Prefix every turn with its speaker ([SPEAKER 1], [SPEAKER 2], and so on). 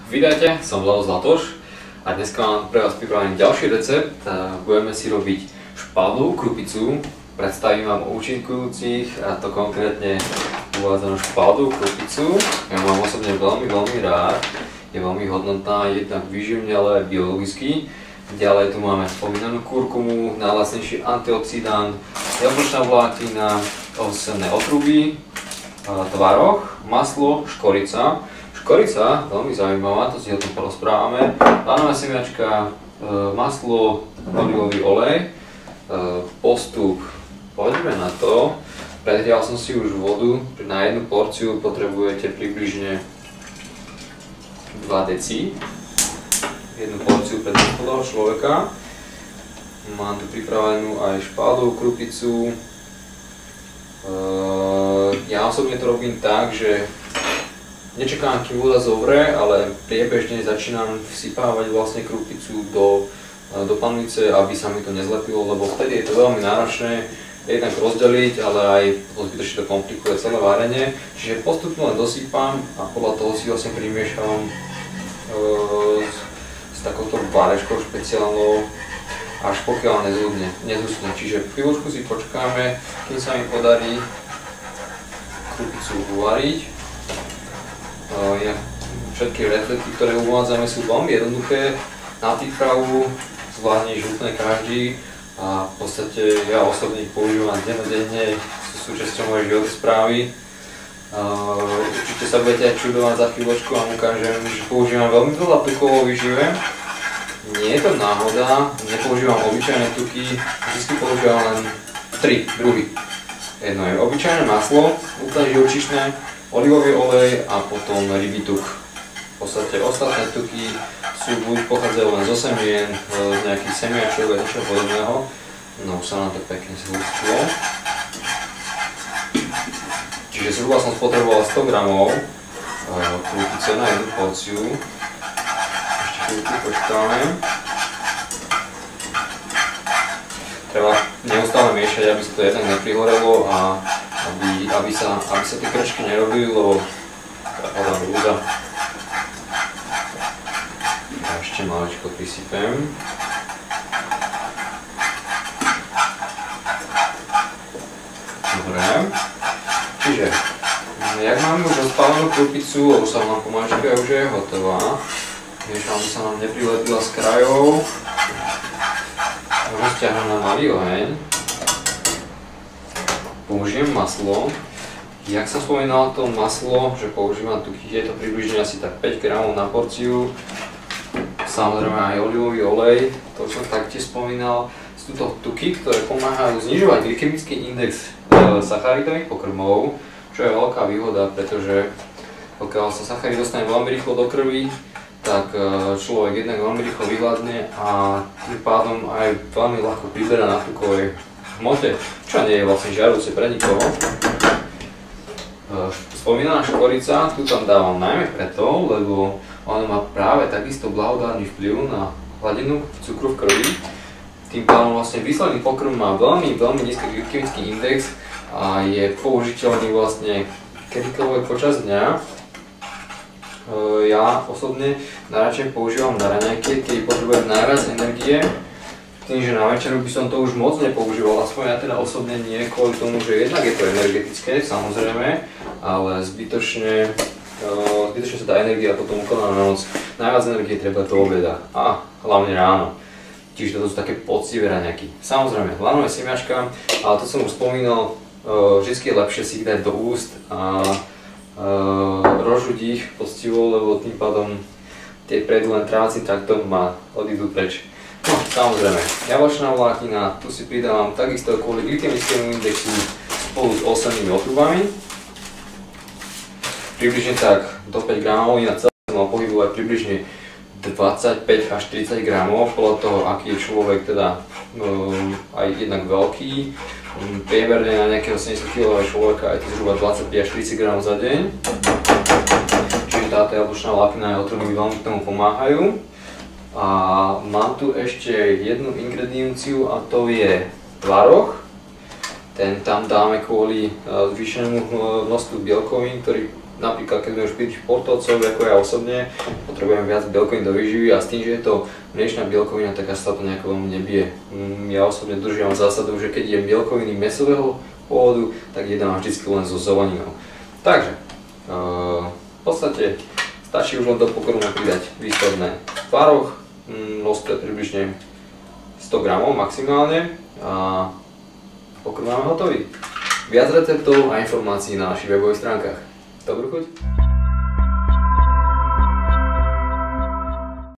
[SPEAKER 1] Vítajte, som Vlado Zlatoš a dneska mám pre vás pripravený ďalší recept. Budeme si robiť špaldovú krupicu. Predstavím vám o účinkujúcich, a to konkrétne uvádzam špaldovú krupicu. Ja mám osobne veľmi rád. Je veľmi hodnotná, jednak výživne, ale aj biologicky. Ďalej tu máme spomínanú kurkumu, najlacnejší antioxidant, jablčná vláknina, ovocenné otruby, tvaroh, maslo, škorica. Škorica, veľmi zaujímavá, to si o tom porozprávame. Lanová semiačka, maslo, olivový olej. Postup, poďme na to. Predhrial som si už vodu, na jednu porciu potrebujete približne 2 deci. Jednu porciu pre toho človeka. Mám tu pripravenú aj špaldovú krupicu. Ja osobne to robím tak, že nečakám, kým voda zovre, ale priebežne začínam vsypávať vlastne krupicu do panvice, aby sa mi to nezlepilo, lebo vtedy je to veľmi náročné jednak rozdeliť, ale aj zbytočne to komplikuje celé várenie. Čiže postupne len dosypám a podľa toho si vlastne primiešam s takouto várečkou špeciálnou, až pokiaľ nezusne. Čiže chvíľočku si počkáme, kým sa mi podarí krupicu uvariť. Všetky recepty, ktoré uvádzame, sú veľmi jednoduché na prípravu, zvládne ich úplne každý a v podstate ja osobne ich používam dennodenne, sú súčasťou mojej životosprávy. Určite sa budete aj čudovať za chvíľočku a ukážem, že používam veľmi veľa tukov vo výžive. Nie je to náhoda, nepoužívam obyčajné tuky, vždy používam len 3 druhy. Jedno je obyčajné maslo, úplne živočíšne, olivový olej a potom rybí tuk. V podstate ostatné tuky buď pochádzajú len zo semien, z nejakých semiačok a niečo podobného. No už sa nám to pekne zhustilo. Čiže zhruba som spotreboval 100 gramov krupice na jednu porciu. Ešte chvíľku počkáme. Treba neustále miešať, aby sa to jednak neprihorelo a aby sa tie krčky nerobili, lebo taká hrúza. A ešte maličko prisypem. Dobre. Čiže, jak máme už rozpálenú krupicu, už sa nám pomalička už je hotová. Miešam, aby sa nám neprilepila z krajov. Môžem stiahnuť na malý oheň. Použijem maslo. Jak som spomínal, to maslo, že používam tuky, je to približne asi tak 5 gramov na porciu. Samozrejme aj olivový olej, to som taktiež spomínal. Sú to tuky, ktoré pomáhajú znižovať glykemický index sacharidových pokrmov, čo je veľká výhoda, pretože pokiaľ sa sacharid dostane veľmi rýchlo do krvi, tak človek jednak veľmi rýchlo vyhladne a tým pádom aj veľmi ľahko priberá na tukovej hmote, čo nie je vlastne žiaruce pre nikoho. Spomínaná škorica, tu tam dávam najmä preto, lebo ona má práve takisto blahodárny vplyv na hladinu cukru v krvi. Tým pádom vlastne výsledný pokrm má veľmi nízky glykemický index a je použiteľný vlastne kedykoľvek počas dňa. Ja osobne najradšej používam na raňajky, keď potrebujem najviac energie. Tým, že na večeru by som to už moc nepoužíval, aspoň ja teda osobne nie, kvôli tomu, že jednak je to energetické, samozrejme, ale zbytočne sa tá energia potom ukladá na noc. Najviac energie treba do obeda a hlavne ráno. Čiže toto sú také poctivé raňajky. Samozrejme, lanové semiačka, ale to som už spomínal, vždy je lepšie si ich dať do úst a rozžuť ich poctivo, lebo tým pádom tie prejdú len trávacím traktom a odídu preč. No, samozrejme, jablčná vláknina, tu si pridávam takisto kvôli glykemickému indexu spolu s ovocnými otrubami. Približne tak do 5 gramov, na celé sa mal pohybovať približne 25 až 30 gramov, podľa toho, aký je človek teda aj jednak veľký. Priemerne na nejakého 70 kg človeka je to zhruba 25 až 30 gramov za deň. Čiže táto jablčná vláknina a otruby veľmi k tomu pomáhajú. A mám tu ešte jednu ingredienciu a to je tvaroh. Ten tam dáme kvôli zvýšenému množstvu bielkovín, ktorý napríklad keď budem špíriť športovcov, ako ja osobne, potrebujem viac bielkovín do výživy a s tým, že je to mliečna bielkovina, tak sa to nejako veľmi nebije. Ja osobne držím zásadu, že keď jem bielkoviny mäsového pôvodu, tak jedám vždy len so zeleninou. Takže, v podstate stačí už len do pokrmu pridať výstavné tvaroh, množstvo približne 100 g maximálne a pokrm máme hotový. Viac receptov a informácií na našich webových stránkach. Dobrú chuť!